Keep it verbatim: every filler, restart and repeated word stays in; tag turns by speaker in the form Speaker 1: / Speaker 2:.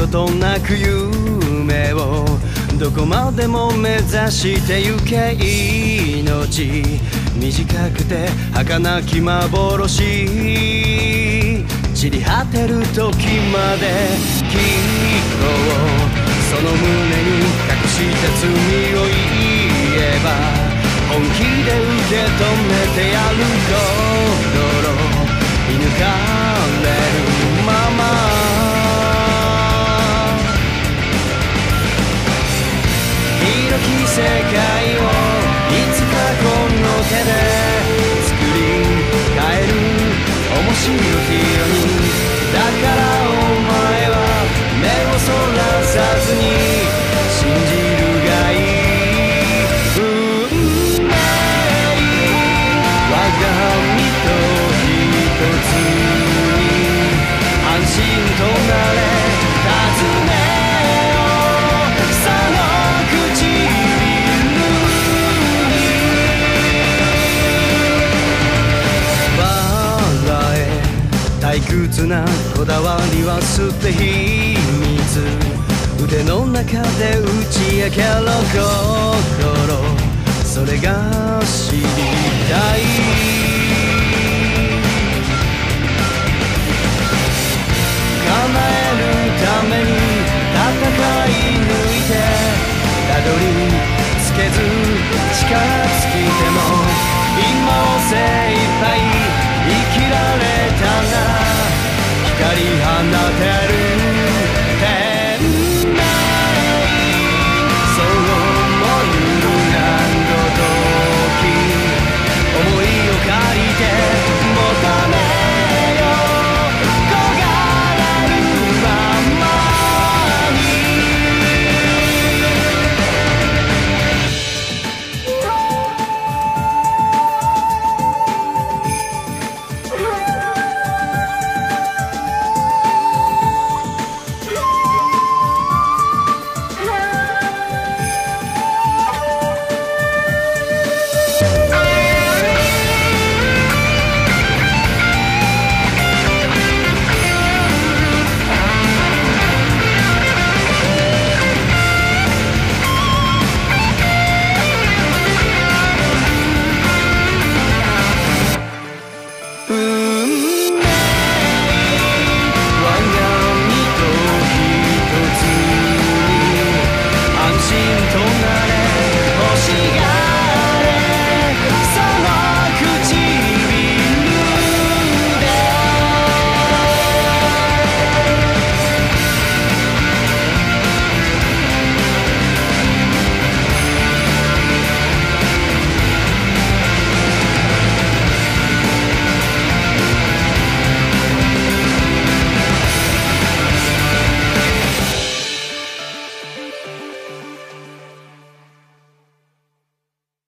Speaker 1: ことなく夢をどこまでも目指してゆけ。命短くて儚き幻、散り果てる時まできっとその胸に隠した罪を言えば本気で受け止めてやる。心射抜かれるまま広き世界をいつかこの手で作り変える面白きように。だからお前は目をそらさずに信じるがいい。運命我が身と一つに安心となれ尋ねよその唇に。笑え退屈なこだわりは捨て秘密。腕の中で打ち明けろ心、それが知りたい。叶えるために戦い抜いてたどり着けず力尽きても